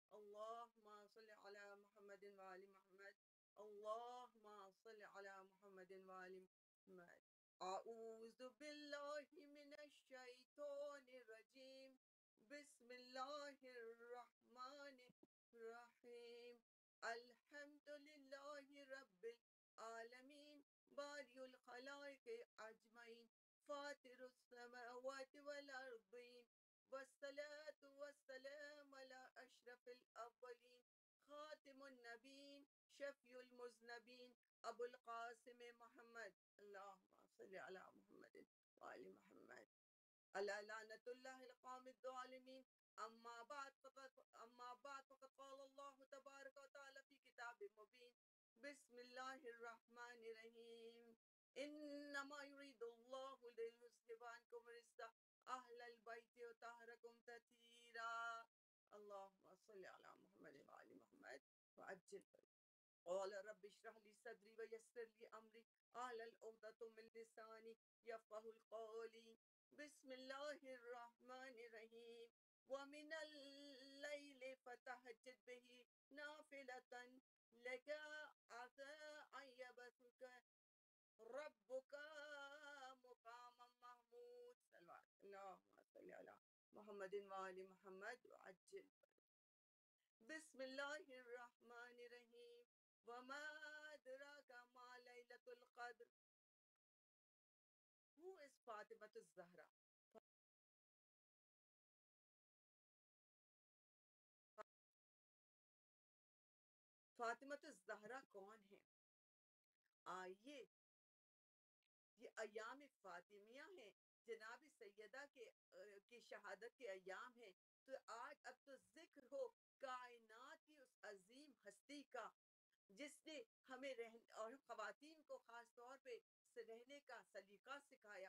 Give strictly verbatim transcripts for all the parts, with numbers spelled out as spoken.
اللهم صل على محمد وآل محمد. اللهم صل على محمد وآل محمد. أعوذ بالله من الشيطان الرجيم. بسم الله الرحمن الرحيم. الحمد لله رب العالمين بارئ الخلائق أجمعين فاطر السماوات والأرضين والصلاة والسلام على أشرف الأولين خاتم النبيين شفيع المذنبين أبو القاسم محمد. اللهم صل على محمد وآل محمد. ألا لعنة الله القوم الظالمين. أما بعد فقد أما بعد فقد قال الله تبارك وتعالى في كتاب مبين. بسم الله الرحمن الرحيم. إنما يريد الله ليذهب عنكم الرجس أهل البيت وطهركم تطهيرا. اللهم صل على محمد وآل محمد وعجل. قال رب اشرح لي صدري ويسر لي أمري واحلل عقدة من لساني يفقهوا قولي. بسم الله الرحمن الرحيم. ومن الليل فتهجد به نافلة لك عسى أن يبعثك ربك مقاما محمود. صلوات اللهم صل على محمد وآل محمد وعجل. بسم الله الرحمن الرحيم. وما أدراك ما ليلة القدر. Who is Fatima الزهرا؟ فاطمہ الزہرا کون ہے؟ آئیے، یہ ایام فاطمیہ ہیں، جناب سیدہ کے کی شہادت کے ایام ہیں۔ تو آج اب تو ذکر ہو کائنات کی اس عظیم ہستی کا جس نے ہمیں رہ اور خواتین کو خاص طور پہ رہنے کا سلیقہ سکھایا۔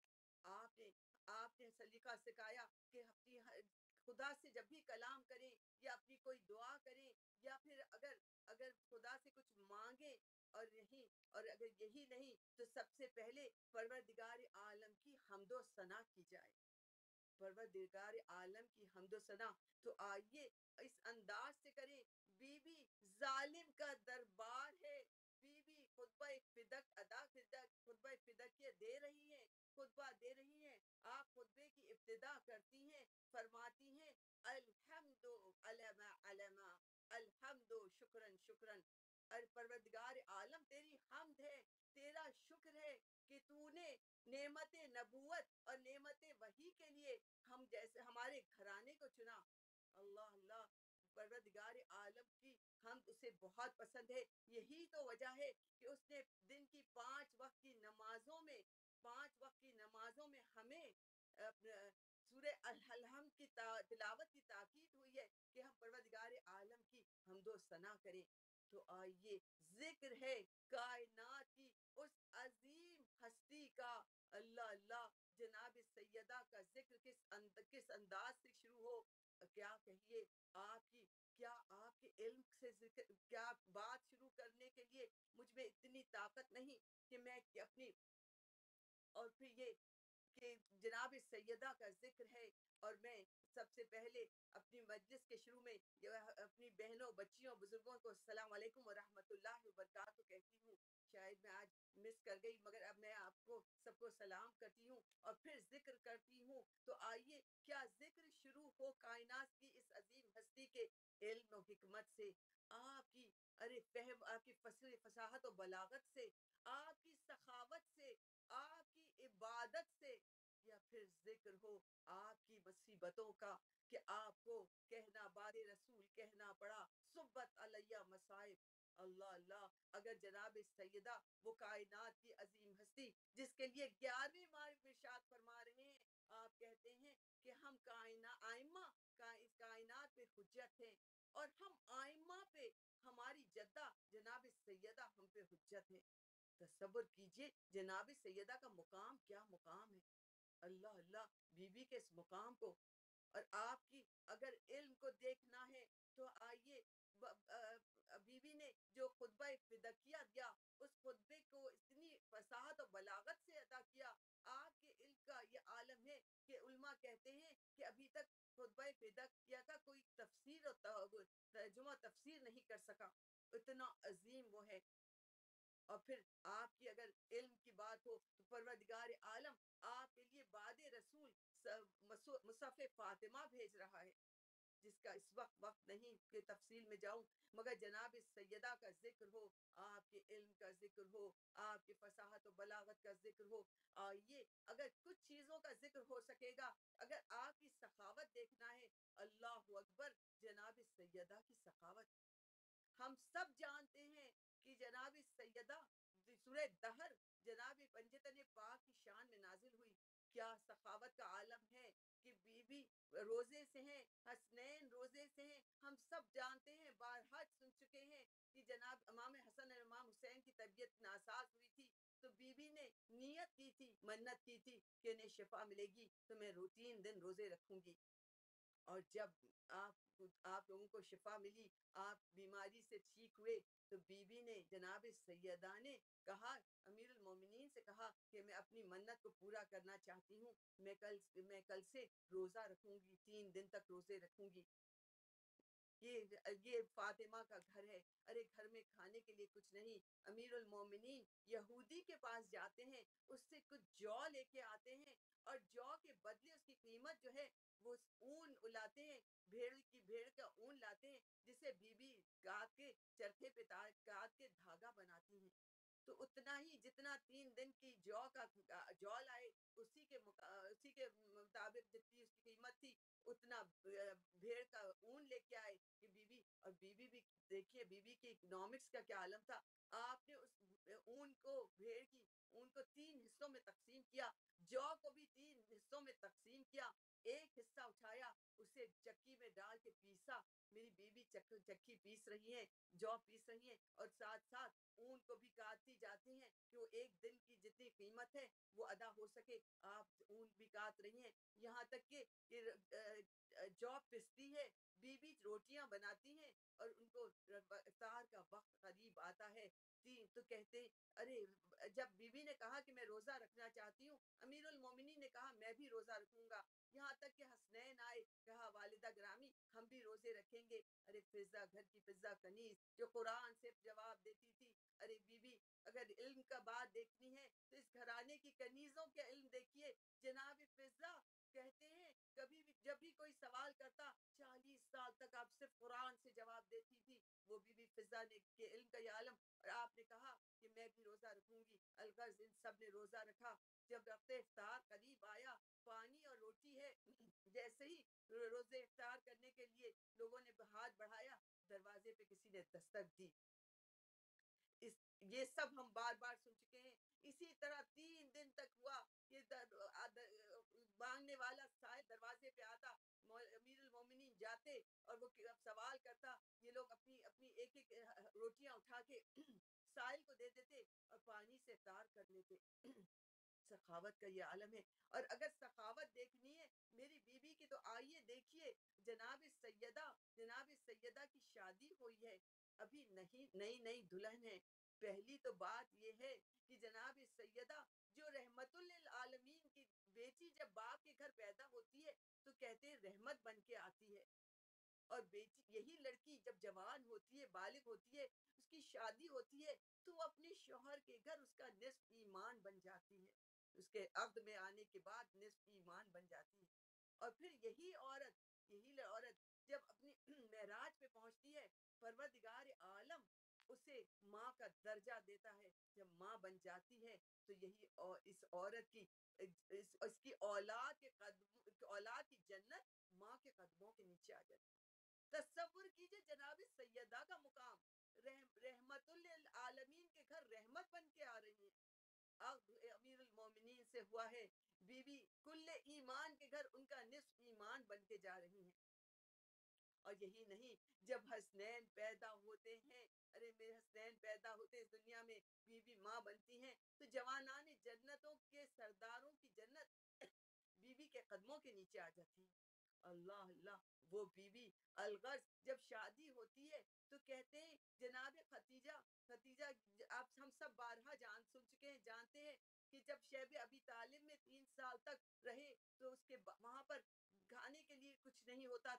آپ نے آپ نے سلیقہ سکھایا کہ اپنی خدا سے جب بھی کلام کریں یا اپنی کوئی دعا کریں یا پھر اگر اگر خدا سے کچھ مانگیں اور نہیں اور اگر یہی نہیں تو سب سے پہلے پروردگار عالم کی حمد و ثنا کی جائے، پروردگار عالم کی حمد و ثنا۔ تو آئیے اس انداز سے کریں۔ بی بی ظالم کا دربار ہے، بی بی خطبہ فدق ادا خطبہ فدقیہ دے رہی ہیں، خطبہ دے رہی ہیں۔ آپ خطبے کی ابتدا کرتی ہیں، فرماتی ہیں الحمد علما علما، الحمد شکرن شکرن۔ اور پروردگار عالم تیری حمد ہے، تیرا شکر ہے کہ تو نے نعمت نبوت اور نعمت وحی کے لیے ہم جیسے ہمارے گھرانے کو چنا۔ اللہ اللہ، پروردگار عالم کی حمد اسے بہت پسند ہے۔ یہی تو وجہ ہے کہ اس نے دن کی پانچ وقت کی نمازوں میں پانچ وقت کی نمازوں میں ہمیں سورہ الحمد کی تلاوت کی تاکید ہوئی ہے کہ ہم پروردگار عالم کی حمد و ثنا کریں۔ تو آئیے ذکر ہے کائنات کی اس عظیم ہستی کا۔ اللہ اللہ، جناب سیدہ کا ذکر کس اند کس انداز سے شروع ہو، کیا کہیے آپ کی کیا آپ کے علم سے ذکر کیا بات شروع کرنے کے لیے مجھ میں اتنی طاقت نہیں کہ میں اپنی اور پھر یہ کہ جناب سیدہ کا ذکر ہے اور میں سب سے پہلے اپنی مجلس کے شروع میں اپنی بہنوں بچیوں بزرگوں کو السلام علیکم ورحمۃ اللہ وبرکاتہ کہتی ہوں۔ شاید میں آج مس کر گئی مگر اب میں آپ کو سب کو سلام کرتی ہوں اور پھر ذکر کرتی ہوں۔ تو آئیے کیا ذکر شروع ہو کائنات کی اس عظیم ہستی کے علم و حکمت سے، آپ کی ارے فہم، آپ کی فصاحت و بلاغت سے، آپ کی سخاوت سے، آپ کی عبادت سے، یا پھر ذکر ہو آپ کی مصیبتوں کا کہ آپ کو کہنا باد رسول کہنا پڑا صبت علیہ مصائب۔ اللہ اللہ، اگر جناب سیدہ وہ کائنات کی عظیم ہستی جس کے لیے گیارہویں ماہ میں ارشاد فرما رہے ہیں، آپ کہتے ہیں کہ ہم کائنات آئمہ کا اس کائنات پہ حجت ہیں اور ہم آئمہ پہ ہماری جدہ جناب سیدہ ہم پہ حجت ہے۔ تصور کیجئے جناب سیدہ کا مقام کیا مقام ہے۔ اللہ اللہ، بی بی کے اس مقام کو اور آپ کی اگر علم کو دیکھنا ہے تو آئیے بی بی نے جو خطبہ فدقیہ دیا اس خطبے کو اتنی فصاحت و بلاغت سے ادا کیا۔ آپ کے علم کا یہ عالم ہے کہ علماء کہتے ہیں کہ ابھی تک خطبہ فدقیہ کا کوئی تفسیر و ترجمہ تفسیر نہیں کر سکا، اتنا عظیم وہ ہے۔ اور پھر آپ کی اگر علم کی بات ہو تو پروردگار عالم آپ کے لیے بعد رسول مصحف فاطمہ بھیج رہا ہے، جس کا اس وقت وقت نہیں کہ تفصیل میں جاؤں، مگر جناب سیدہ کا ذکر ہو، آپ کے علم کا ذکر ہو، آپ کی فصاحت و بلاغت کا ذکر ہو، آئیے اگر کچھ چیزوں کا ذکر ہو سکے گا، اگر آپ کی سخاوت دیکھنا ہے، اللہ اکبر، جناب سیدہ کی سخاوت ہم سب جانتے ہیں کہ جناب سیدہ سورہ دہر جناب پنجتن پاک کی شان میں نازل ہوئی، کیا سخاوت کا عالم ہے کہ بی بی روزے سے ہیں، حسنین روزے سے ہیں، ہم سب جانتے ہیں، بارہا سن چکے ہیں کہ جناب امام حسن اور امام حسین کی طبیعت ناساز ہوئی تھی، تو بی بی نے نیت کی تھی، منت کی تھی کہ انہیں شفا ملے گی تو میں تین دن روزے رکھوں گی، اور جب آپ آپ لوگوں کو شفا ملی، آپ بیماری سے ٹھیک ہوئے، تو بی بی نے جناب سیدہ نے کہا، امیر المومنین سے کہا کہ میں اپنی منت کو پورا کرنا چاہتی ہوں، میں کل میں کل سے روزہ رکھوں گی، تین دن تک روزے رکھوں گی۔ یہ یہ فاطمہ کا گھر ہے، ارے گھر میں کھانے کے لیے کچھ نہیں، امیر المومنین یہودی کے پاس جاتے ہیں، اس سے کچھ جو لے کے آتے ہیں، اور جو کے بدلے اس کی قیمت جو ہے وہ اون لاتے ہیں، بھیڑ کی بھیڑ کا اون لاتے ہیں، جسے بی بی کاٹ کے چرخے پہ کاٹ کے دھاگا بناتی ہیں، تو اتنا ہی جتنا تین دن کی جو کا جو لائے، اسی کے اسی کے مطابق جتنی اس کی قیمت تھی، اتنا بھیڑ کا اون لے کے آئے کہ بی بی، اور بی بی بھی دیکھیے بی بی کی اکنامکس کا کیا عالم تھا، آپ نے اس اون کو، بھیڑ کی اون کو تین حصوں میں تقسیم کیا، جو کو بھی تین حصوں میں تقسیم کیا، ایک حصہ اٹھایا، اسے چکی میں ڈال کے پیسا، میری بیوی چکی پیس رہی ہیں، جو پیس رہی ہیں، اور ساتھ ساتھ اون کو بھی کاٹتی جاتی ہیں کہ وہ ایک دن کی جتنی قیمت ہے وہ ادا ہو سکے، آپ اون بھی کاٹ رہی ہیں، یہاں تک کہ جو پستی ہے، بی بی روٹیاں بناتی ہیں، اور ان کو افطار کا وقت قریب آتا ہے، تو کہتے ارے جب بی بی نے کہا کہ میں روزہ رکھنا چاہتی ہوں، امیر المومنین نے کہا میں بھی روزہ رکھوں گا، یہاں تک کہ حسنین آئے، کہا والدہ گرامی ہم بھی روزے رکھیں گے، ارے فضا گھر کی فضا کنیز جو قرآن سے جواب دیتی تھی، ارے بی بی اگر علم کا بات دیکھنی ہے تو اس گھرانے کی کنیزوں کے علم دیکھیے، جناب فضا کہتے ہیں کبھی بھی جب بھی کوئی سوال کرتا چالیس سال تک آپ صرف قرآن سے جواب دیتی تھی، وہ بی بی فضا نے کے علم کا یہ عالم، اور آپ نے کہا کہ میں بھی روزہ رکھوں گی، الغرض ان سب نے روزہ رکھا، جب وقت افطار قریب آیا، پانی اور روٹی ہے، جیسے ہی روزے افطار کرنے کے لیے لوگوں نے ہاتھ بڑھایا، دروازے پہ کسی نے دستک دی، اس یہ سب ہم بار بار سن چکے ہیں، اسی طرح تین دن تک ہوا، یہ مانگنے والا سائے دروازے پہ آتا، امیر المومنین جاتے اور وہ سوال کرتا، یہ لوگ اپنی اپنی ایک ایک روٹیاں اٹھا کے سائل کو دے دیتے اور پانی سے افطار کر لیتے، سخاوت کا یہ عالم ہے۔ اور اگر سخاوت دیکھنی ہے میری بیوی کی تو آئیے دیکھیے، جناب سیدہ جناب سیدہ کی شادی ہوئی ہے، ابھی نہیں نئی نئی دلہن ہے، پہلی تو بات یہ ہے کہ جناب سیدہ جو رحمت للعالمین کی بیٹی جب باپ کے گھر پیدا ہوتی ہے تو کہتے ہیں رحمت بن کے آتی ہے، اور بیٹی یہی لڑکی جب جوان ہوتی ہے، بالغ ہوتی ہے، اس کی شادی ہوتی ہے تو وہ اپنے شوہر کے گھر اس کا نصف ایمان بن جاتی ہے، اس کے عقد میں آنے کے بعد نصف ایمان بن جاتی ہے، اور پھر یہی عورت یہی عورت جب اپنی معراج پہ پہنچتی ہے، پروردگار عالم اسے ماں کا درجہ دیتا ہے، جب ماں بن جاتی ہے تو یہی اس عورت کی اس, اس کی اولاد کے قدم اولاد کی جنت ماں کے قدموں کے نیچے آ جاتی ہے، تصور کیجئے جناب سیدہ کا مقام، رحم رحمت للعالمین کے گھر رحمت بن کے آ رہی ہیں، اب امیر المومنین سے ہوا ہے بی بی کل ایمان کے گھر ان کا نصف ایمان بن کے جا رہی ہیں، اور یہی نہیں جب حسنین پیدا ہوتے ہیں، ارے میرے حسنین پیدا ہوتے اس دنیا میں، بی بی ماں بنتی ہیں تو جوانان جنتوں کے سرداروں کی جنت بی بی کے قدموں کے نیچے آ جاتی ہے، اللہ اللہ، وہ بی بی الغرض جب شادی ہوتی ہے تو کہتے ہیں جناب ختیجہ ختیجہ آپ ہم سب بارہا جان سن چکے ہیں، جانتے ہیں کہ جب شیب ابی طالب میں تین سال تک رہے تو اس کے وہاں پر کھانے کے لیے کچھ نہیں ہوتا تھا،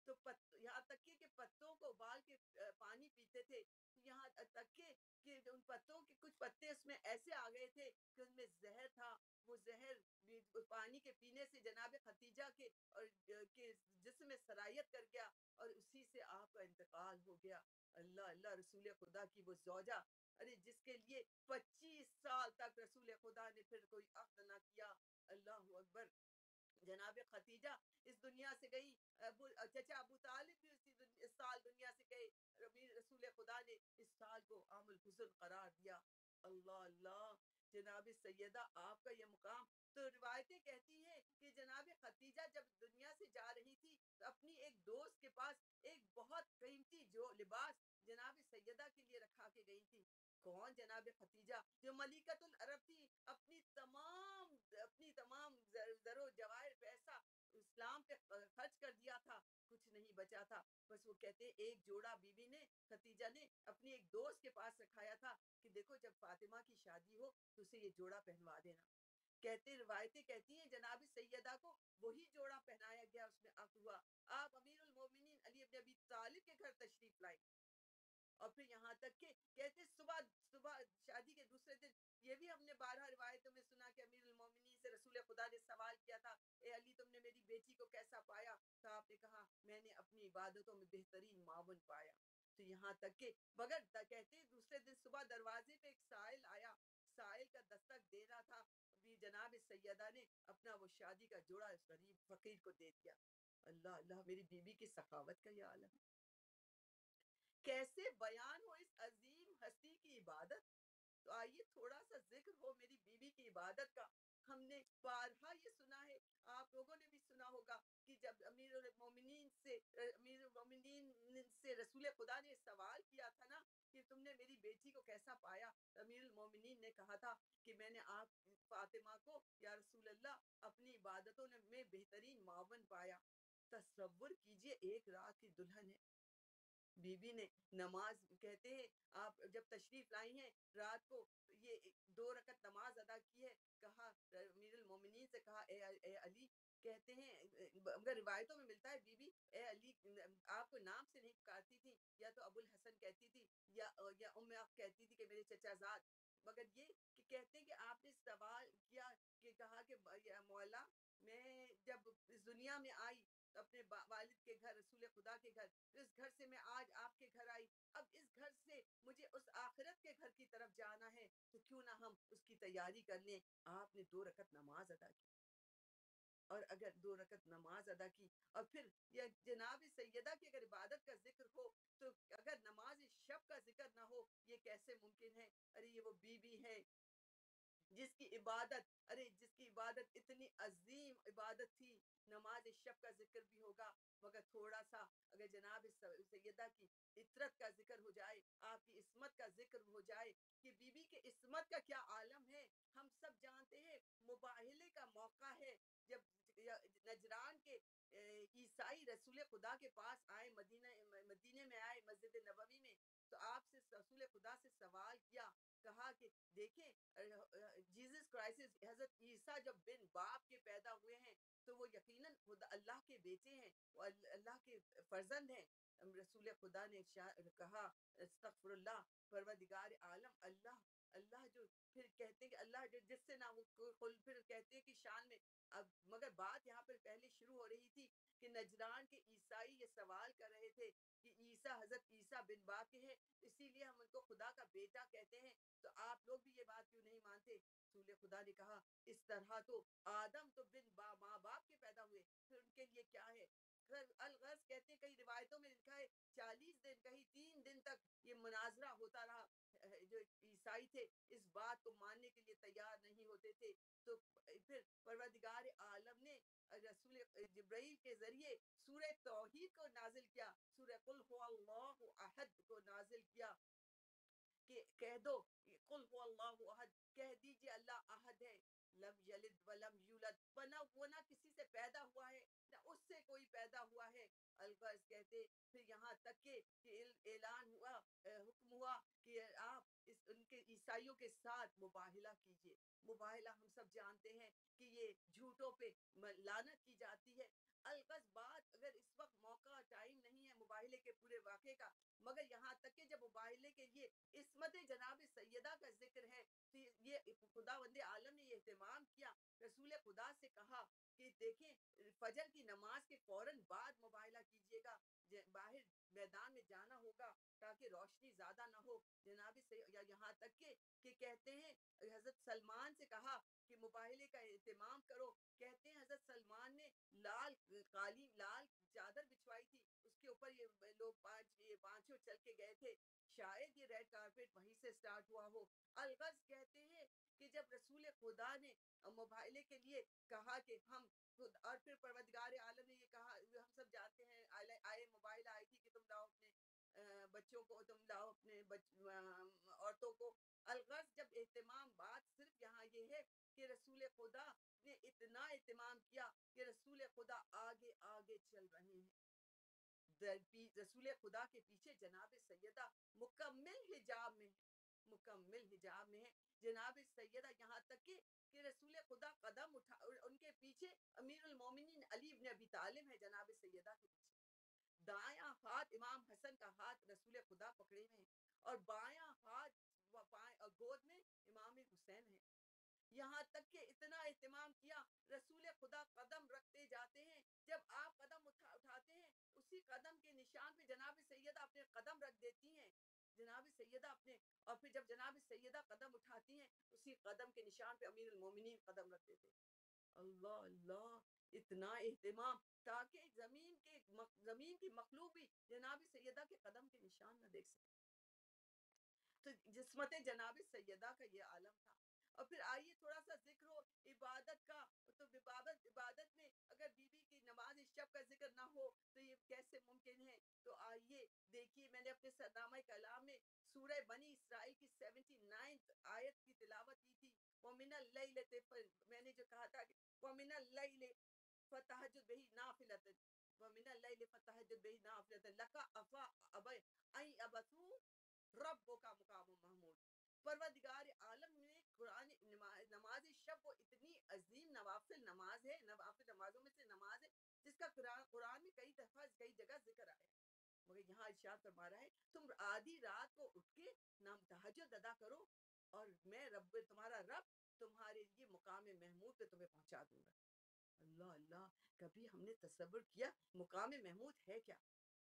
تو پت, یہاں تک کہ, کہ پتوں کو ابال کے پانی پیتے تھے. یہاں تک کہ کہ ان پتوں کے کچھ پتے اس میں ایسے آ گئے تھے کہ ان میں زہر تھا. وہ زہر پانی کے پینے سے جناب خدیجہ کے اور کے جسم میں سرایت کر گیا اور اسی سے آپ کا انتقال ہو گیا. اللہ اللہ, رسول خدا کی وہ زوجہ, ارے جس کے لیے پچیس سال تک رسول خدا نے پھر کوئی عقد نہ کیا. اللہ اکبر. جناب خدیجہ اس دنیا سے گئی, ابو چچا ابو طالب بھی اسی دن, اس سال دنیا سے گئے. رسول خدا نے اس سال کو عام الحزن قرار دیا. اللہ اللہ, جناب سیدہ آپ کا یہ مقام. تو روایتیں کہتی ہیں کہ جناب خدیجہ جب دنیا سے جا رہی تھی تو اپنی ایک دوست کے پاس ایک بہت قیمتی جو لباس جناب سیدہ کے لیے رکھا کے گئی تھی. کون؟ جناب خدیجہ جو ملکۃ العرب تھی. اپنی تمام اپنی تمام زر و جواہر پیسہ اسلام پہ خرچ کر دیا تھا, کچھ نہیں بچا تھا. بس وہ کہتے ایک جوڑا بی بی نے, خدیجہ نے اپنی ایک دوست کے پاس رکھایا تھا کہ دیکھو جب فاطمہ کی شادی ہو تو اسے یہ جوڑا پہنوا دینا. کہتے روایتیں کہتی ہیں جناب سیدہ کو وہی جوڑا پہنایا گیا, اس میں عقد ہوا. آپ امیر المومنین علی ابن ابی طالب کے گھر تشریف لائیں. اور پھر یہاں تک کہ کہتے صبح صبح شادی کے دوسرے دن, یہ بھی ہم نے بارہ روایتوں میں سنا کہ امیر المومنین سے رسول خدا نے سوال کیا تھا, اے علی تم نے میری بیٹی کو کیسا پایا؟ تو آپ نے کہا میں نے اپنی عبادتوں میں بہترین معاون پایا. تو یہاں تک کہ بغیر کہتے دوسرے دن صبح دروازے پہ ایک سائل آیا, سائل کا دستک دینا تھا, بھی جناب سیدہ نے اپنا وہ شادی کا جوڑا اس غریب فقیر کو دے دیا. اللہ اللہ, میری بیوی کی سخاوت کا یہ عالم ہے. کیسے بیان ہو اس عظیم ہستی کی عبادت. تو آئیے تھوڑا سا ذکر ہو میری بیوی کی عبادت کا. ہم نے بارہا یہ سنا ہے, آپ لوگوں نے بھی سنا ہوگا کہ جب امیر المومنین سے امیر المومنین سے رسول خدا نے سوال کیا تھا نا کہ تم نے میری بیٹی کو کیسا پایا, امیر المومنین نے کہا تھا کہ میں نے آپ فاطمہ کو یا رسول اللہ اپنی عبادتوں میں بہترین معاون پایا. تصور کیجئے ایک رات کی دلہن ہے, بی بی نے نماز, کہتے ہیں آپ جب تشریف لائی ہیں رات کو یہ دو رکعت نماز ادا کی ہے, کہا امیر المومنین سے کہا اے, اے علی, کہتے ہیں اگر روایتوں میں ملتا ہے بی بی اے علی آپ کو نام سے نہیں پکارتی تھی, یا تو ابو الحسن کہتی تھی یا یا ام آپ کہتی تھی کہ میرے چچا زاد, مگر یہ کہ کہتے ہیں کہ آپ نے سوال کیا کہ کہا کہ مولا میں جب اس دنیا میں آئی اپنے والد کے گھر رسول خدا کے گھر, اس گھر سے میں آج آپ کے گھر آئی, اب اس گھر سے مجھے اس آخرت کے گھر کی طرف جانا ہے تو کیوں نہ ہم اس کی تیاری کر لیں. آپ نے دو رکعت نماز ادا کی, اور اگر دو رکعت نماز ادا کی اور پھر یہ جناب سیدہ کی اگر عبادت کا ذکر ہو تو اگر نماز شب کا ذکر نہ ہو یہ کیسے ممکن ہے. ارے یہ وہ بی بی ہے جس کی عبادت, ارے جس کی عبادت اتنی عظیم عبادت تھی. نماز شب کا ذکر بھی ہوگا, مگر تھوڑا سا اگر جناب سیدہ کی عطرت کا ذکر ہو جائے, آپ کی عصمت کا ذکر ہو جائے کہ بی بی کے عصمت کا کیا عالم ہے. ہم سب جانتے ہیں مباہلے کا موقع ہے جب نجران کے عیسائی رسول خدا کے پاس آئے, مدینہ مدینے میں آئے مسجد نبوی میں, تو آپ سے رسول خدا سے سوال کیا, کہا کہ دیکھیں جیزس کرائسٹ حضرت عیسیٰ جب بن باپ کے پیدا ہوئے ہیں تو وہ یقیناً خدا اللہ کے بیٹے ہیں, وہ اللہ کے فرزند ہیں. رسول خدا نے کہا استغفر اللہ, پروردگار عالم اللہ, اللہ جو پھر کہتے کہ اللہ جو جس سے نہ پھر کہتے کہ شان میں. اب مگر بات یہاں پر پہلے شروع ہو رہی تھی کہ نجران کے عیسائی یہ سوال کر رہے تھے کہ عیسیٰ حضرت عیسیٰ بن باپ کے ہیں, اسی لیے ہم ان کو خدا کا بیٹا کہتے ہیں, تو آپ لوگ بھی یہ بات کیوں نہیں مانتے. رسول خدا نے کہا اس طرح تو آدم تو بن با ماں باپ کے پیدا ہوئے, پھر ان کے لیے کیا ہے. الغرض کہتے ہیں کئی روایتوں میں لکھا ہے چالیس دن کہیں تین دن تک یہ مناظرہ ہوتا رہا. جو عیسائی تھے اس بات کو ماننے کے لیے تیار نہیں ہوتے تھے, تو پھر پروردگار عالم نے رسول جبرائیل کے ذریعے سورہ توحید کو نازل کیا, سورہ قل هو اللہ احد کو نازل کیا کہ کہہ دو قل هو اللہ احد, کہہ دیجئے اللہ احد ہے, لم یلد ولم یولد, بنا وہ نہ کسی سے پیدا ہوا ہے نہ اس سے کوئی پیدا ہوا ہے. الغرض کہتے پھر یہاں تک کہ اعلان ہوا, حکم ہوا کہ آپ اس ان کے عیسائیوں کے ساتھ مباہلہ کیجئے. مباہلہ ہم سب جانتے ہیں کہ یہ جھوٹوں پہ لعنت کی جاتی ہے. الغرض بات اگر اس وقت موقع کے پورے واقعے کا، مگر یہاں تک کہ جب مباہلے کے لیے عصمت جناب سیدہ کا ذکر ہے تو یہ خداوند عالم نے یہ اہتمام کیا، رسول خدا سے کہا کہ دیکھیں فجر کی نماز کے فوراً بعد مباہلہ کیجیے گا، باہر میدان میں جانا ہوگا تاکہ روشنی زیادہ نہ ہو جناب سے، یا یہاں تک کہ کہ کہتے ہیں حضرت سلمان سے کہا کہ مباہلے کا اہتمام کرو، کہتے ہیں حضرت سلمان نے لال قالین لال چادر بچھوائی تھی، اس کے اوپر یہ لوگ پانچ یہ پانچوں چل کے گئے تھے، شاید یہ ریڈ کارپیٹ وہیں سے سٹارٹ ہوا ہو۔ الغرض کہتے ہیں کہ جب رسول خدا نے مباہلے کے لیے کہا کہ ہم خود، اور پھر پروردگار عالم نے یہ کہا، ہم سب جانتے ہیں آئے مباہلہ آئی تھی کہ تم لاؤ اپنے بچوں کو، تم لاؤ اپنے عورتوں کو۔ الغرض جب اہتمام بات صرف یہاں یہ ہے کہ رسول خدا نے اتنا اہتمام کیا کہ رسول خدا آگے آگے چل رہے ہیں، رسول خدا کے پیچھے جناب سیدہ مکمل حجاب میں ہے، مکمل حجاب میں ہے جناب سیدہ، یہاں تک کہ کہ رسول خدا قدم اٹھا، ان کے پیچھے امیر المومنین علی ابن ابی طالب ہے جناب سیدہ کے پیچھے، دایاں ہاتھ امام حسن کا ہاتھ رسول خدا پکڑے ہوئے ہیں، اور بایاں ہاتھ گود میں امام حسین ہے، یہاں تک کہ اتنا اہتمام کیا رسول خدا قدم رکھتے جاتے ہیں، جب آپ قدم اٹھا اٹھاتے ہیں اسی قدم کے نشان پہ جناب سیدہ اپنے قدم رکھ دیتی ہیں، جناب سیدہ اپنے، اور پھر جب جناب سیدہ قدم اٹھاتی ہیں اسی قدم کے نشان پہ امیر المومنین قدم رکھ دیتے۔ اللہ اللہ، اتنا اہتمام تاکہ زمین کے زمین کی مخلوق بھی جناب سیدہ کے قدم کے نشان نہ دیکھ سکے۔ تو جسمت جناب سیدہ کا یہ عالم تھا۔ اور پھر آئیے تھوڑا سا ذکر ہو عبادت کا، تو عبادت عبادت میں اگر بی بی کی نماز شب کا ذکر نہ ہو تو یہ کیسے ممکن ہے؟ تو آئیے دیکھیے، میں نے اپنے سرنامہ کلام میں سورہ بنی اسرائیل کی سیونٹی نائنتھ آیت کی تلاوت کی تھی، وَمِنَ اللَّيْلِ، میں نے جو کہا تھا کہ وَمِنَ اللَّيْلِ فَتَہَجَّدْ بِهِ نَافِلَةً وَمِنَ اللَّيْلِ فَتَہَجَّدْ بِهِ نَافِلَةً لَكَ عَسَىٰ أَن يَبْعَثَكَ رَبُّكَ مَقَامًا مَحْمُودًا۔ پروردگار عالم نے قرآن نماز شب وہ اتنی عظیم نوافل نماز ہے، نوافل نمازوں میں سے نماز ہے جس کا قرآن قرآن میں کئی دفعہ کئی جگہ ذکر آیا، مگر یہاں ارشاد فرما رہا ہے تم آدھی رات کو اٹھ کے نام تہجد ادا کرو اور میں رب تمہارا رب تمہارے لیے مقام محمود پہ تمہیں پہنچا دوں گا۔ اللہ اللہ، کبھی ہم نے تصور کیا مقام محمود ہے کیا؟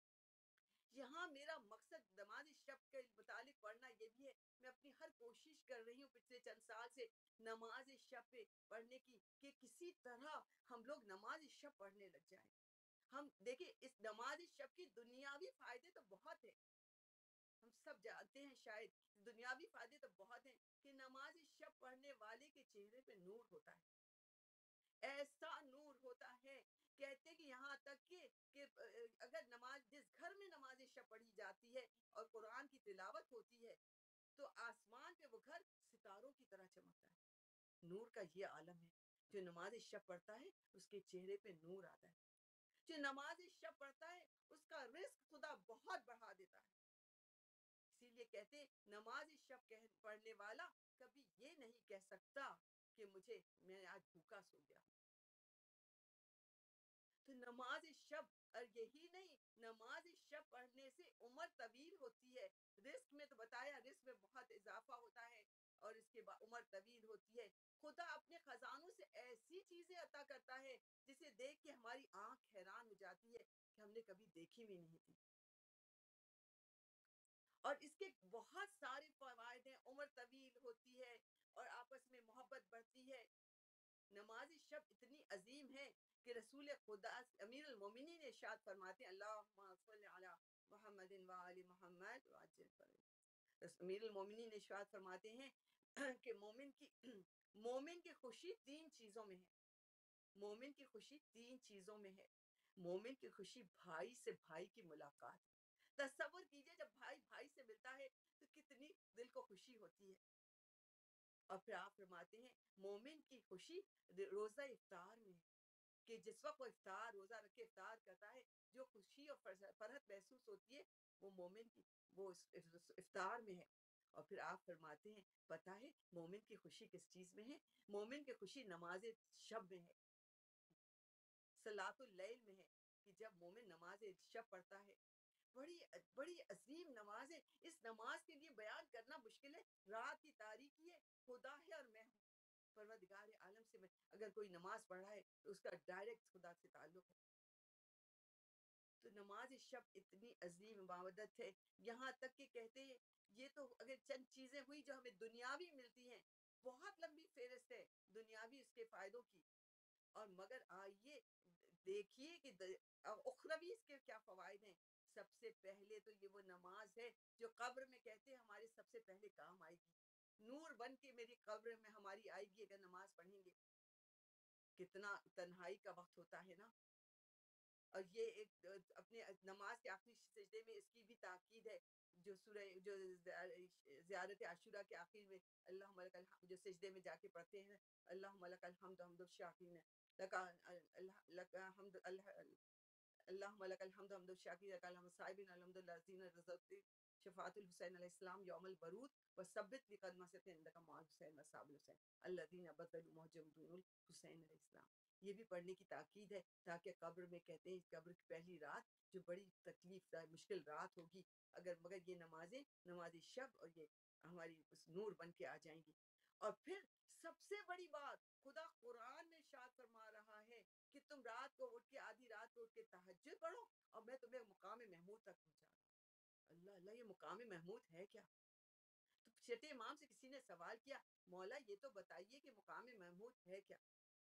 یہاں میرا مقصد نماز شب کے متعلق پڑھنا یہ بھی ہے، میں اپنی ہر کوشش کر رہی ہوں پچھلے چند سال سے نماز شب پہ پڑھنے کی کہ کسی طرح ہم لوگ نماز شب پڑھنے لگ جائیں۔ ہم دیکھیں اس نماز شب کی دنیاوی فائدے تو بہت ہیں، ہم سب جانتے ہیں شاید دنیاوی فائدے تو بہت ہیں کہ نماز شب پڑھنے والے کے چہرے پہ نور ہوتا ہے، ایسا نور ہوتا ہے، کہتے ہیں کہ یہاں تک کہ کہ اگر نماز جس گھر میں نماز شب پڑھی جاتی ہے اور قرآن کی تلاوت ہوتی ہے تو آسمان پہ وہ گھر ستاروں کی طرح چمکتا ہے۔ نور کا یہ عالم ہے، جو نماز شب پڑھتا ہے اس کے چہرے پہ نور آتا ہے، جو نماز شب پڑھتا ہے اس کا رزق خدا بہت بڑھا دیتا ہے۔ اسی لیے کہتے ہیں نماز شب پڑھنے والا کبھی یہ نہیں کہہ سکتا کہ مجھے میں آج بھوکا سو گیا ہوں۔ تو نماز شب، اور یہی نہیں، نماز شب پڑھنے سے عمر طویل ہوتی ہے، رزق میں تو بتایا رزق میں بہت اضافہ ہوتا ہے اور اس کے بعد عمر طویل ہوتی ہے۔ خدا اپنے خزانوں سے ایسی چیزیں عطا کرتا ہے جسے دیکھ کے ہماری آنکھ حیران ہو جاتی ہے کہ ہم نے کبھی دیکھی بھی نہیں تھی، اور اس کے بہت سارے فوائد ہیں، عمر طویل ہوتی ہے اور آپس میں محبت بڑھتی ہے۔ نماز شب اتنی عظیم ہے کہ رسول خدا امیر المومنین ارشاد فرماتے ہیں اللہم صلی علی محمد وآل محمد وعجل فرج۔ امیر المومنین ارشاد فرماتے ہیں کہ مومن کی مومن کی خوشی تین چیزوں میں ہے، مومن کی خوشی تین چیزوں میں ہے۔ مومن کی خوشی بھائی سے بھائی کی ملاقات، تصور کیجئے جب بھائی بھائی سے ملتا ہے تو کتنی دل کو خوشی ہوتی ہے۔ اور پھر آپ فرماتے ہیں مومن کی خوشی روزہ افطار میں، کہ جس وقت وہ افطار روزہ رکھ کے افطار کرتا ہے جو خوشی اور فرحت محسوس ہوتی ہے وہ مومن کی وہ افطار میں ہے۔ اور پھر آپ فرماتے ہیں پتہ ہے مومن کی خوشی کس چیز میں ہے؟ مومن کی خوشی نماز شب میں ہے، صلاۃ اللیل میں ہے، کہ جب مومن نماز شب پڑھتا ہے بڑی بڑی عظیم نماز ہے. اس نماز کے لیے بیان کرنا مشکل ہے. رات کی تاریکی ہے, خدا ہے اور میں ہوں. پروردگار عالم سے میں اگر کوئی نماز پڑھا ہے تو اس کا ڈائریکٹ خدا سے تعلق ہے. تو نماز شب اتنی عظیم عبادت ہے, یہاں تک کہ کہتے ہیں یہ تو اگر چند چیزیں ہوئی جو ہمیں دنیاوی ملتی ہیں, بہت لمبی فہرست ہے دنیاوی اس کے فائدوں کی, اور مگر آئیے دیکھیے کہ اخروی اس کے کیا فوائد ہیں. سب سے پہلے تو یہ وہ نماز ہے جو قبر میں کہتے ہیں ہمارے سب سے پہلے کام آئے گی. نور بن کے میری قبر میں ہماری آئے گی اگر نماز پڑھیں گے. کتنا تنہائی کا وقت ہوتا ہے نا, اور یہ ایک اپنے نماز کے آخری سجدے میں اس کی بھی تاکید ہے, جو سورہ جو زیارت عاشورہ کے آخر میں اللہم لک الحمد جو سجدے میں جا کے پڑھتے ہیں, اللہم لک الحمد حمد الشاکرین, لک لک حمد اللہم لک الحمد حمد الشاکرین, لک الحمد صائبین الحمد للہ الذین رزقت شفاعت الحسین علیہ السلام یوم البرود وثبت بقدم صدق عندک مع الحسین وصحاب الحسین الذین بدلوا موجب دون الحسین علیہ السلام. یہ بھی پڑھنے کی تاکید ہے تاکہ قبر میں کہتے ہیں قبر کی پہلی رات جو بڑی تکلیف دہ مشکل رات ہوگی, اگر مگر یہ نمازیں نماز شب اور یہ ہماری اس نور بن کے آ جائیں گی. اور پھر سب سے بڑی بات خدا قرآن میں ارشاد فرما رہا ہے کہ تم رات کو اٹھ کے آدھی رات کو اٹھ کے تہجد پڑھو اور میں تمہیں مقام محمود تک پہنچا دوں. اللہ اللہ, یہ مقام محمود ہے کیا؟ تو چھٹے امام سے کسی نے سوال کیا, مولا یہ تو بتائیے کہ مقام محمود ہے کیا؟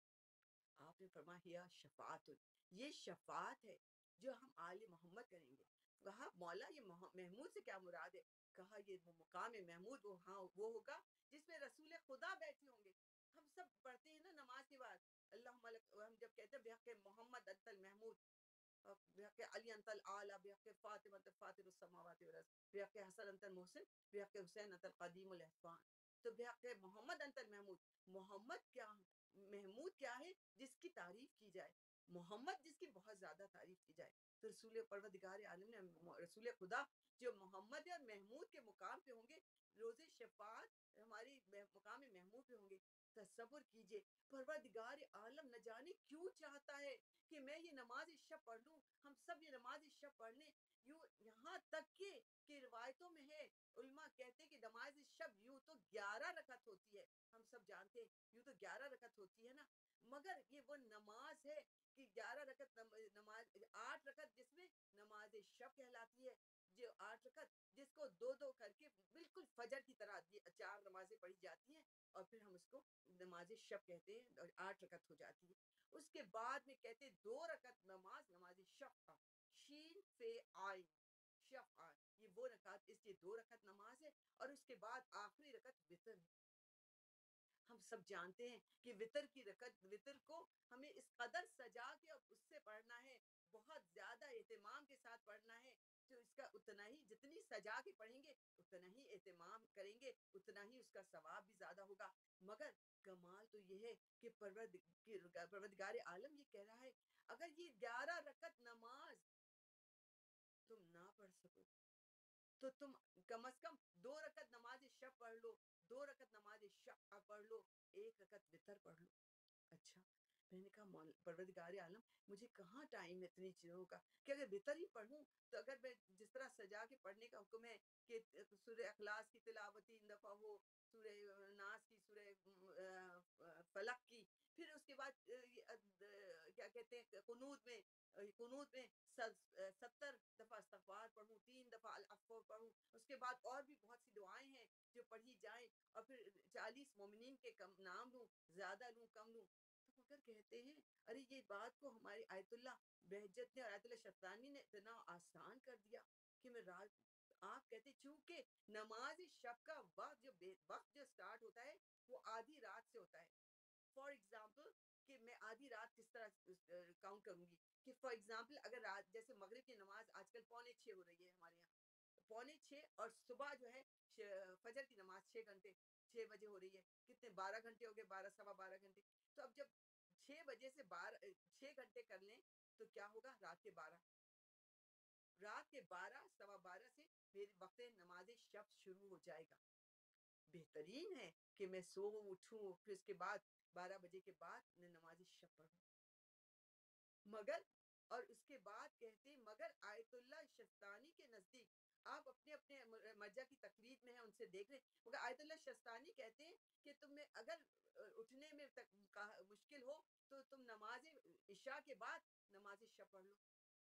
آپ نے فرمایا شفاعت, یہ شفاعت ہے جو ہم آل محمد کریں گے. کہا مولا یہ محمود سے کیا مراد ہے؟ کہا یہ وہ مقام محمود وہ ہاں وہ ہوگا جس میں رسول خدا بیٹھے ہوں گے. ہم سب پڑھتے ہیں نا نماز کے بعد اللہم لک, ہم جب کہتے ہیں بحق محمد انت المحمود, بحق علی انت الاعلی, بحق فاطمہ انت فاطر السماوات والارض, بحق حسن انت المحسن, بحق حسین انت القدیم الاحسان. تو بحق محمد انت المحمود, محمد کیا محمود کیا ہے جس کی تعریف کی جائے, محمد جس کی بہت زیادہ تعریف کی جائے. تو رسول پروردگار عالم نے رسول خدا جو محمد اور محمود کے مقام پہ ہوں گے, روز شفاعت ہماری مقام محمود پہ ہوں گے. تصور کیجئے پروردگار عالم نہ جانے کیوں چاہتا ہے کہ میں یہ نماز شب پڑھ لوں, ہم سب یہ نماز شب پڑھ لیں. یوں یہاں تک کہ کہ روایتوں میں ہے, علماء کہتے ہیں کہ نماز شب یوں تو گیارہ رکعت ہوتی ہے, ہم سب جانتے ہیں یوں تو گیارہ رکعت ہوتی ہے نا, مگر یہ وہ نماز ہے کہ گیارہ رکعت نماز, آٹھ رکعت جس میں نماز شب کہلاتی ہے, جو آٹھ رکعت جس کو دو دو کر کے بالکل فجر کی طرح چار نمازیں پڑھی جاتی ہیں, اور پھر ہم اس کو نماز شب کہتے ہیں, اور آٹھ رکعت ہو جاتی ہے. اس کے بعد میں کہتے ہیں دو رکعت نماز نماز شفع, شین فے آئین شفع, یہ وہ رکعت اس لیے دو رکعت نماز ہے. اور اس کے بعد آخری رکعت وتر ہے. ہم سب جانتے ہیں کہ وتر کی رکعت, وتر کو ہمیں اس قدر سجا کے اور اس سے پڑھنا ہے, بہت زیادہ اہتمام کے ساتھ پڑھنا ہے. تو اس کا اتنا ہی جتنی سجا کے پڑھیں گے اتنا ہی اہتمام کریں گے اتنا ہی اس کا ثواب بھی زیادہ ہوگا. مگر کمال تو یہ ہے کہ پروردگار عالم یہ کہہ رہا ہے اگر یہ گیارہ رکعت نماز تم نہ پڑھ سکو تو تم کم از کم دو رکعت نماز شب پڑھ لو, دو رکعت نماز شفع پڑھ لو, ایک رکعت وتر پڑھ لو. اچھا, میں نے کہا پروردگار عالم مجھے کہاں ٹائم ہے اتنی چیزوں کا کہ اگر وتر ہی پڑھوں تو اگر میں جس طرح سجا کے پڑھنے کا حکم ہے کہ سورہ اخلاص کی تلاوت تین دفعہ ہو, سورہ ناس کی, سورہ فلق کی, پھر اس کے بعد کیا کہتے ہیں قنوت میں قنوت میں ستر دفعہ استغفار پڑھوں, تین دفعہ العفو پڑھوں, اس کے بعد اور بھی بہت سی دعائیں ہیں جو پڑھی جائیں, اور پھر چالیس مومنین کے کم نام لوں, زیادہ لوں کم لوں. تو مگر کہتے ہیں ارے یہ بات کو ہماری آیت اللہ بہجت نے اور آیت اللہ شفتانی نے اتنا آسان کر دیا کہ میں رات, آپ کہتے چونکہ نماز شب کا وقت جو وقت جو سٹارٹ ہوتا ہے وہ آدھی رات سے ہوتا ہے. فار ایگزامپل کہ میں آدھی رات کس طرح کاؤنٹ کروں گی کہ فار ایگزامپل اگر رات جیسے مغرب کی نماز آج کل پونے چھ ہو رہی ہے ہمارے یہاں, پونے چھ, اور صبح جو ہے فجر کی نماز چھ گھنٹے چھ بجے ہو رہی ہے, کتنے بارہ گھنٹے ہو گئے, بارہ سوا بارہ گھنٹے. تو اب جب چھ بجے سے بارہ چھ گھنٹے کر لیں تو کیا ہوگا, رات کے بارہ, رات کے بارہ سوا بارہ سے میرے وقت نماز شب شروع ہو جائے گا. بہترین ہے کہ میں سو اٹھوں پھر اس کے بعد بارہ بجے کے بعد میں نماز شب پڑھوں. مگر اور اس کے بعد کہتے ہیں مگر آیت اللہ شستانی کے نزدیک، آپ اپنے اپنے مرجع کی تقریر میں ہیں ان سے دیکھ لیں، مگر آیت اللہ شستانی کہتے ہیں کہ تمہیں اگر اٹھنے میں تک مشکل ہو تو تم نماز عشاء کے بعد نماز شب پڑھ لو۔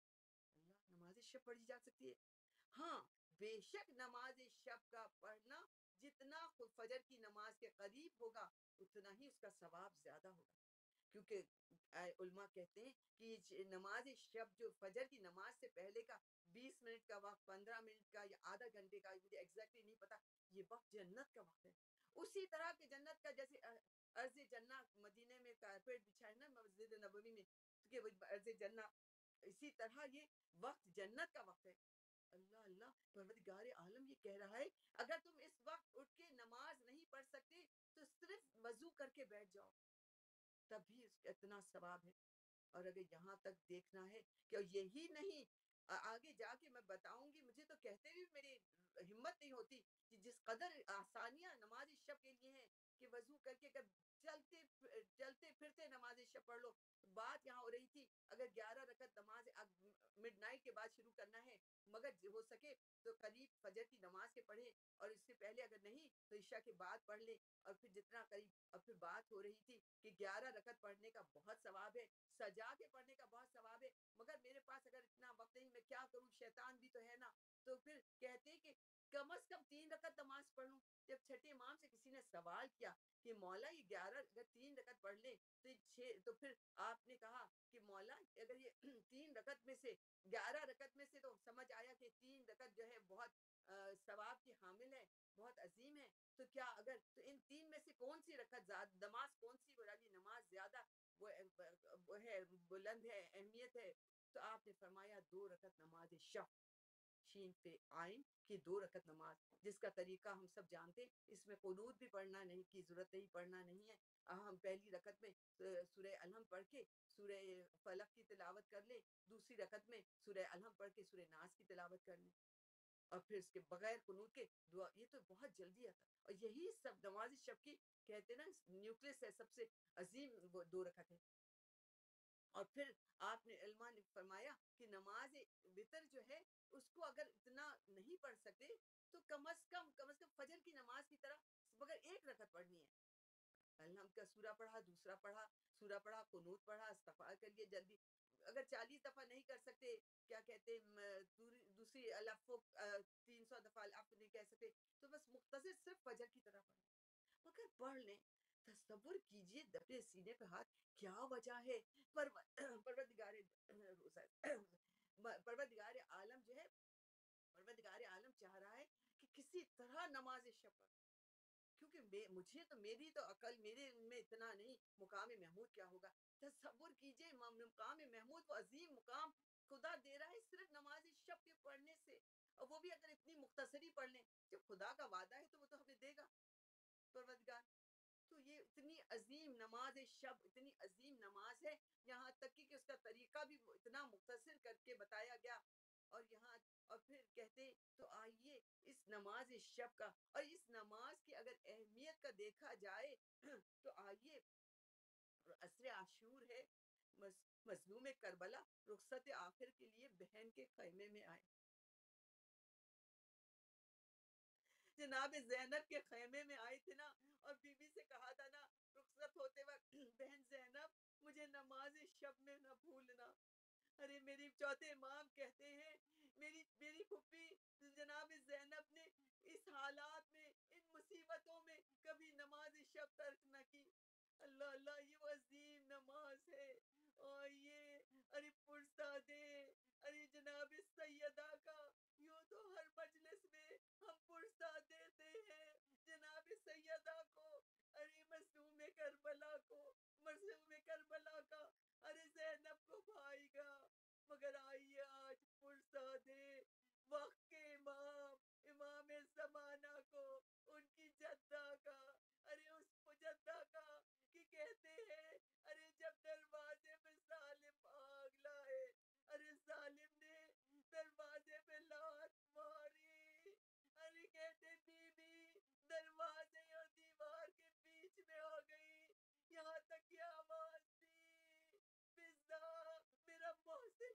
اللہ، نماز شب پڑھی جا سکتی ہے؟ ہاں، بے شک نماز شب کا پڑھنا جتنا فجر کی نماز کے قریب ہوگا اتنا ہی اس کا ثواب زیادہ ہوگا، کیونکہ علماء کہتے ہیں کہ نماز شب جو فجر کی نماز سے پہلے کا بیس منٹ کا وقت، پندرہ منٹ کا یا آدھا گھنٹے کا، مجھے ایگزیکٹلی نہیں پتا، یہ وقت جنت کا وقت ہے۔ اسی طرح کے جنت کا جیسے ارض جنت مدینے میں کارپیٹ بچھائے نا مسجد نبوی میں، کہ ارض جنت، اسی طرح یہ وقت جنت کا وقت ہے۔ اللہ اللہ، پروردگار عالم یہ کہہ رہا ہے اگر تم اس وقت اٹھ کے نماز نہیں پڑھ سکتے تو صرف وضو کر کے بیٹھ جاؤ، تب بھی اس کا اتنا ثواب ہے۔ اور اگر یہاں تک دیکھنا ہے کہ یہی نہیں، آگے جا کے میں بتاؤں گی، مجھے تو کہتے بھی میری ہمت نہیں ہوتی کہ جس قدر آسانیاں نماز شب کے لیے ہیں کہ وضو کر کے اگر چلتے چلتے پھرتے نماز شب پڑھ لو۔ بات یہاں ہو رہی تھی اگر گیارہ رکعت نماز مڈ نائٹ کے بعد شروع کرنا ہے، مگر ہو سکے تو قریب فجر کی نماز کے پڑھے، اور اس سے پہلے اگر نہیں تو عشاء کے بعد پڑھ لے، اور پھر جتنا قریب۔ اور پھر بات ہو رہی تھی کہ گیارہ رکعت پڑھنے کا بہت ثواب ہے، سجا کے پڑھنے کا بہت ثواب ہے، مگر میرے پاس اگر اتنا وقت نہیں، میں کیا کروں، شیطان بھی تو ہے نا، تو پھر کہتے کہ کم از کم تین رکعت نماز پڑھ لوں۔ جب چھٹے امام سے کسی نے سوال کیا کہ مولا یہ گیارہ اگر تین رکعت پڑھ لے تو چھ، تو پھر آپ نے کہا کہ مولا اگر یہ تین رکعت میں سے گیارہ رکعت میں سے، تو سمجھ آیا کہ تین رکعت جو ہے بہت ثواب کی حامل ہے، بہت عظیم ہے، تو کیا اگر تو ان تین میں سے کون سی رکعت زیادہ، نماز کون سی والی نماز زیادہ وہ ہے، بلند ہے، اہمیت ہے؟ تو آپ نے فرمایا دو رکعت نماز شب، شین پہ آئین کی دو رکعت نماز، جس کا طریقہ ہم سب جانتے ہیں، اس میں قنوت بھی پڑھنا نہیں کی ضرورت نہیں، پڑھنا نہیں ہے، ہم پہلی رکعت میں سورہ الحمد پڑھ کے سورہ فلق کی تلاوت کر لیں، دوسری رکعت میں سورہ الحمد پڑھ کے سورہ ناس کی تلاوت کر لیں، اور پھر اس کے بغیر قنوت کے دعا، یہ تو بہت جلدی آتا ہے۔ اور یہی سب نماز شب کی کہتے ہیں نا نیوکلس ہے، سب سے عظیم وہ دو رکعت ہے۔ اور پھر آپ نے علماء نے فرمایا کہ نماز وتر جو ہے اس کو اگر اتنا نہیں پڑھ سکتے تو کم از کم کم از کم فجر کی نماز کی طرح مگر ایک رکعت پڑھنی ہے۔ الحمد کا سورہ پڑھا، دوسرا پڑھا، سورہ پڑھا، قنوت پڑھا، استغفار کریے جلدی، اگر چالیس دفعہ نہیں کر سکتے، کیا کہتے دوسری الف تین سو دفعہ الف نہیں کہہ سکتے تو بس مختصر صرف فجر کی طرح پڑھیں، مگر پڑھ لیں۔ تصور کیجئے اپنے سینے پہ ہاتھ، کیا وجہ ہے؟ پروردگار پروردگار عالم جو ہے، پروردگار عالم چاہ رہا ہے کہ کسی طرح نماز شب پڑھ، کیونکہ مجھے تو میری تو عقل میرے میں اتنا نہیں، مقام محمود کیا ہوگا؟ تصور کیجئے مقام محمود، وہ عظیم مقام خدا دے رہا ہے صرف نماز شب کے پڑھنے سے، اور وہ بھی اگر اتنی مختصری پڑھ لیں، جب خدا کا وعدہ ہے تو وہ تو ہمیں دے گا پروردگار۔ تو یہ اتنی عظیم نماز شب، اتنی عظیم نماز ہے، یہاں تک کہ اس کا طریقہ بھی اتنا مختصر کر کے بتایا گیا، اور یہاں اور پھر کہتے تو آئیے اس نماز شب کا، اور اس نماز کی اگر اہمیت کا دیکھا جائے تو آئیے عصر عاشور ہے، مظلوم کربلا رخصت آخر کے لیے بہن کے خیمے میں آئے، جناب زینب کے خیمے میں آئے تھے نا، اور بی بی سے کہا تھا نا رخصت ہوتے وقت، بہن زینب مجھے نماز شب میں نہ بھولنا۔ ارے میری چوتھے امام کہتے ہیں میری میری پھپھی جناب زینب نے اس حالات میں، ان مصیبتوں میں کبھی نماز شب ترک نہ کی۔ اللہ اللہ، یہ وہ عظیم نماز ہے، اور یہ ارے پرسہ دے، ارے جناب سیدہ کا یوں تو ہر مجلس میں ہم پرسہ دیتے ہیں جناب سیدہ کو، ارے مظلوم کربلا کو، مظلوم کربلا کا ارے زینب کو بھائی گا، مگر آئیے آج پرسہ دے وقت کے امام، امام زمانہ کو، ان کی جدہ کا، ارے اس جدہ کا کہ کہتے ہیں ارے جب دروازے پہ ظالم آگ لائے، ارے ظالم نے دروازے پہ لات ماری، ارے کہتے بی بی دروازے اور دیوار کے بیچ میں آ گئی، یہاں تک کہ آواز دی، پزا میرا محسن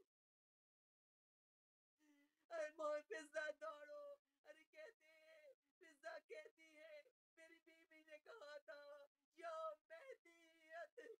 موت پزا دوڑو. ارے کہتے ہیں پزا کہتی ہے میری بیوی نے کہا تھا یا مہدی ادرک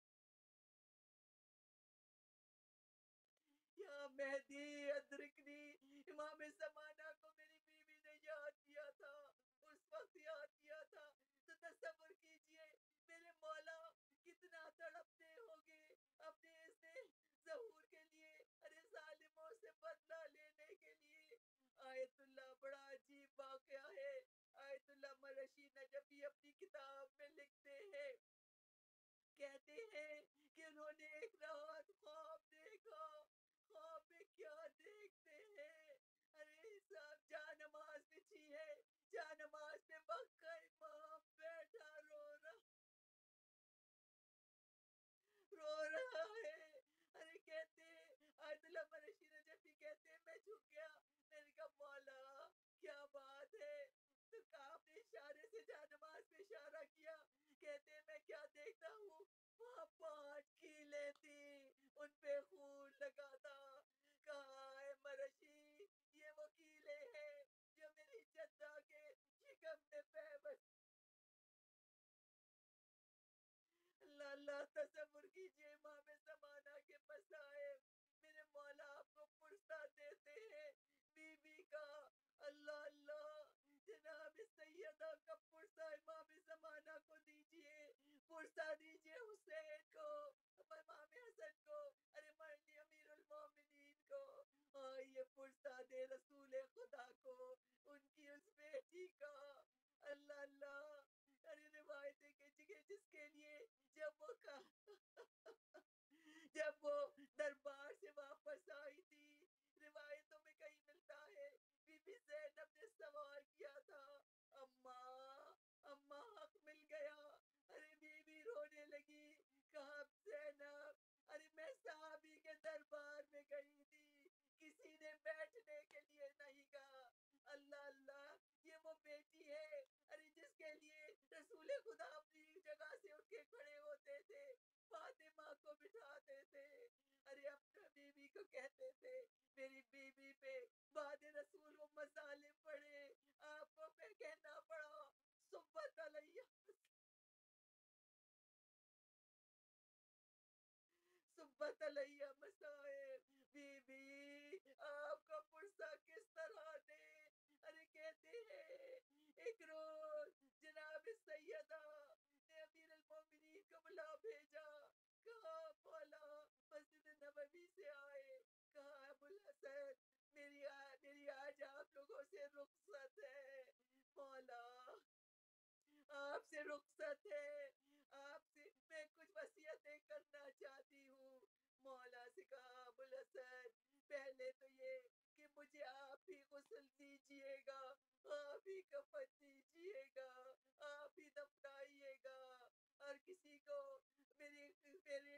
یا مہدی ادرکنی. امام زمانہ کو میری بیوی نے یاد کیا تھا, اس وقت یاد کیا تھا. تو تصور کیجئے میرے مولا کتنا تڑپتے ہوگے اپنے اس ظہور کے لیے, ارے ظالموں سے بدلہ لینے کے لیے. آیت اللہ بڑا عجیب واقعہ ہے. آیت اللہ مرشی نجفی اپنی کتاب میں لکھتے ہیں, کہتے ہیں کہ انہوں نے ایک رات خواب دیکھا. خواب میں کیا دیکھتے ہیں, ارے صاحب جا نماز بچھی ہے, جا نماز پہ وقت کا امام بیٹھا رو رہا رو رہا ہے. ارے کہتے آیت اللہ مرشی نجفی کہتے ہیں میں جھک گیا, میں نے کہا مولا کیا بات ہے, تو آپ نے اشارے سے جا نماز پہ اشارہ کیا. کہتے ہیں میں کیا دیکھتا ہوں, وہاں پانچ کیلیں تھی, ان پہ خون لگا تھا. کہا ہے مرشی یہ وہ کیلے ہیں جو میری جدہ کے شکم میں پہ. اللہ اللہ تصور کیجئے امام زمانہ کے مصائب. میرے مولا آپ کو پرسہ دیتے ہیں بی بی کا. اللہ اللہ جناب سیدہ کا پرسہ امام زمانہ کو دیجئے, پرسہ دیجئے حسین کو, امام حسن کو, ارے مرنی امیر المومنین کو. ہاں یہ پرسہ دے رسول خدا کو ان کی اس بیٹی کا. اللہ اللہ. ارے روایتیں کہ جس کے لیے جب وہ جب وہ دربار سے واپس آئی تھی, روایتوں میں کہیں ملتا ہے بی بی زینب نے سوال کیا تھا اماں اماں حق مل گیا. ارے بی بی رونے لگی, کہا زینب ارے میں صحابی کے دربار میں گئی تھی, کسی نے بیٹھنے کے لیے نہیں کہا. اللہ اللہ یہ وہ بیٹی ہے ارے جس کے لیے رسول خدا اپنی جگہ سے اٹھ کے کھڑے ہوتے تھے, فاطمہ کو بٹھاتے تھے. ارے اپنے بیوی کو کہتے تھے میری بیوی پہ بعد رسول وہ مظالم پڑے, آپ کو پہ کہنا پڑا صبت علیہ صبت علیہ مصائب. بی بی آپ کا پرسہ کس طرح دے. ارے کہتے ہیں ایک روز جناب سیدہ نے امیر المومنین کو بلا بھیجا, کہا مولا مسجد نبوی سے آئے, کہا ابو الحسن میری آ, میری آج آپ لوگوں سے رخصت ہے, مولا آپ سے رخصت ہے, آپ سے میں کچھ وصیتیں کرنا چاہتی ہوں. مولا سے کہا ابو الحسن پہلے تو یہ کہ مجھے آپ ہی غسل دیجئے گا, آپ ہی کفن دیجئے گا, آپ ہی دفنائیے گا, اور کسی کو میری میری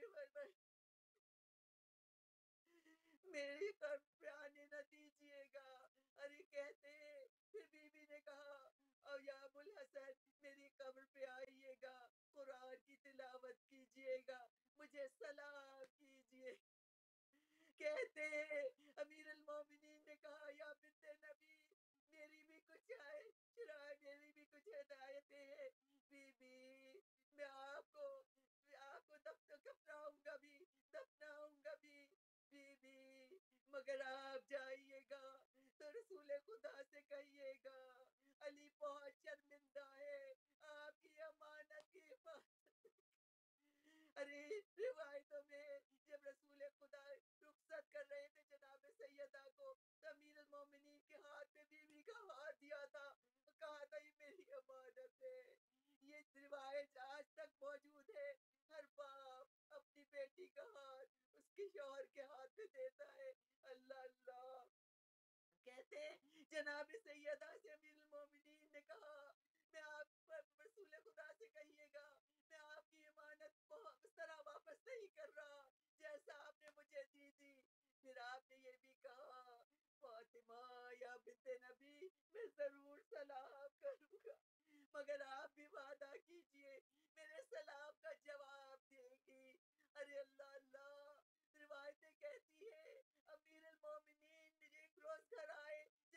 میری قبر پہ آنے نہ دیجئے گا. ارے کہتے پھر بی بی نے کہا او یا ابو الحسن میری قبر پہ آئیے گا, قرآن کی تلاوت کیجئے گا, مجھے سلام کیجئے. کہتے امیر المومنین نے کہا یا بنت نبی میری بھی کچھ آئے شرائع, میری بھی کچھ ہدایتیں ہیں. بی بی میں آپ کو آپ کو دفن کفناؤں گا بھی دفناؤں گا بھی. بی بی مگر آپ جائیے گا تو رسول خدا سے کہیے گا علی بہت شرمندہ ہے, آپ کی امانت کی حفاظت. ارے روایتوں میں جب رسول خدا رخصت کر رہے تھے جناب سیدہ کو, تو امیر المومنین کے ہاتھ میں بیوی کا ہاتھ دیا تھا, کہا تھا یہ میری امانت ہے. یہ روایت آج تک موجود ہے, ہر باپ اپنی بیٹی کا ہاتھ اس کے شوہر کے ہاتھ میں دیتا ہے. اللہ اللہ. کہتے جناب سیدہ سے امیر المومنین نے کہا میں آپ رسول خدا سے کہیے گا میں آپ کی امانت اس طرح واپس نہیں کر رہا جیسا آپ نے مجھے دی تھی. پھر آپ نے یہ بھی کہا فاطمہ یا بنت نبی میں ضرور سلام کروں گا, مگر آپ بھی وعدہ کیجئے میرے سلام کا جواب دے گی. ارے اللہ اللہ. روایتیں کہتی ہے امیر المومنین ایک روز گھر آئے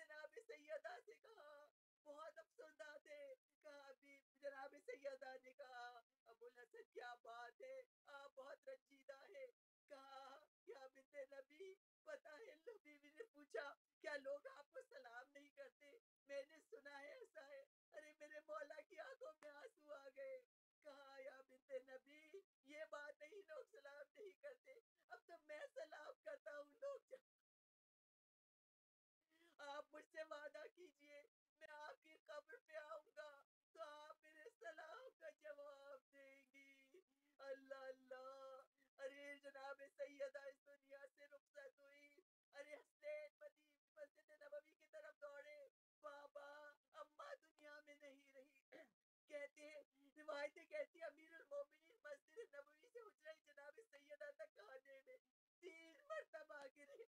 کہا بہت افسردہ تھے. کہا ابھی جناب سیدہ نے کہا ابو الحسن کیا بات ہے, آپ بہت رنجیدہ ہے. کہا کیا بنت نبی پتا ہے, لو بیوی نے پوچھا کیا لوگ آپ کو سلام نہیں کرتے, میں نے سنا ہے ایسا ہے. ارے میرے مولا کی آنکھوں میں آنسو آ گئے. کہا یا بنت نبی یہ بات نہیں, لوگ سلام نہیں کرتے, اب تو میں سلام کرتا ہوں. لوگ آپ مجھ سے وعدہ کیجئے میں آپ کی قبر پہ آؤں گا تو آپ میرے سلام کا جواب دیں گی. اللہ اللہ. ارے جناب سیدہ اس دنیا سے رخصت ہوئی. ارے حسین مدی مسجد نبوی کی طرف دوڑے. بابا اماں دنیا میں نہیں رہی. کہتے روایتیں کہتی امیر المومنین مسجد نبوی سے حجرہ جناب سیدہ تک آنے میں تین مرتبہ گرے.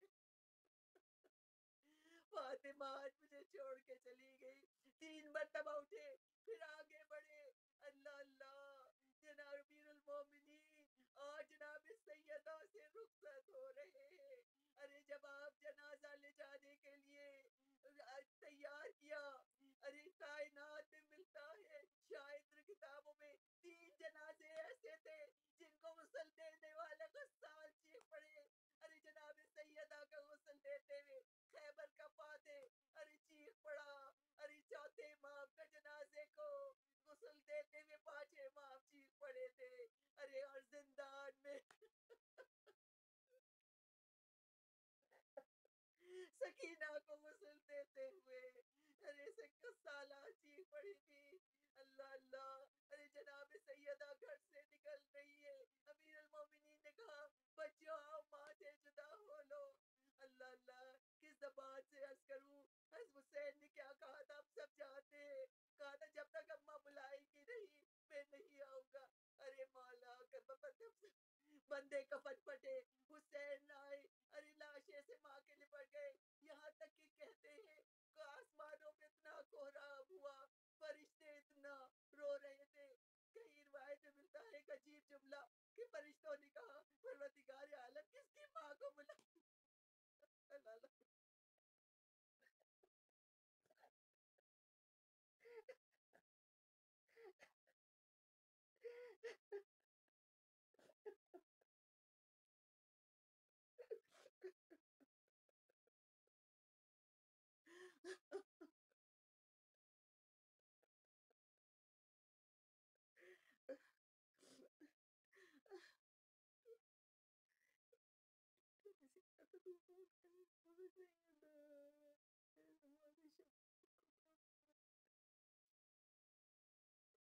فاطمہ آج مجھے چھوڑ کے چلی گئی. تین مرتبہ اٹھے پھر آگے بڑھے. اللہ اللہ. جناب امیر المومنین اور جناب سیدہ سے رخصت ہو رہے ہیں. ارے جب آپ جنازہ لے جانے کے لیے تیار کیا, ارے کائنات میں ملتا ہے شاید کتابوں میں تین جنازے ایسے تھے جن کو غسل دینے والا غسال چیخ پڑے. ارے جناب سیدہ کا غسل دیتے ہوئے خیبر کا فاتح ارے چیخ پڑا. ارے چوتھے امام کا جنازے کو غسل دیتے ہوئے پانچویں امام چیخ پڑے تھے. ارے اور زندان میں سکینہ کو غسل دیتے ہوئے ارے سالہ چیخ پڑی تھی. اللہ اللہ. ارے جناب سیدہ گھر سے نکل رہی ہے. امیر المومنین نے کہا بچوں آؤ ماں سے جدا ہو لو. اللہ اللہ. کس زبان سے عرض کروں, حضرت حسین نے کیا کہا تھا ہم سب جانتے ہیں. کہا تھا جب تک اماں بلائے گی نہیں میں نہیں آؤں گا. ارے مولا بندے کفن پھٹے, حسین آئے, ارے لاشیں سے ماں کے لپٹ گئے. یہاں تک کہ کہتے ہیں کہ آسمانوں میں اتنا کوہرام ہوا, فرشتے اتنا رو رہے تھے. کہیں روایت میں ملتا ہے ایک عجیب جملہ کہ فرشتوں نے کہا پروردگار عالم کس کی ماں کو بلا.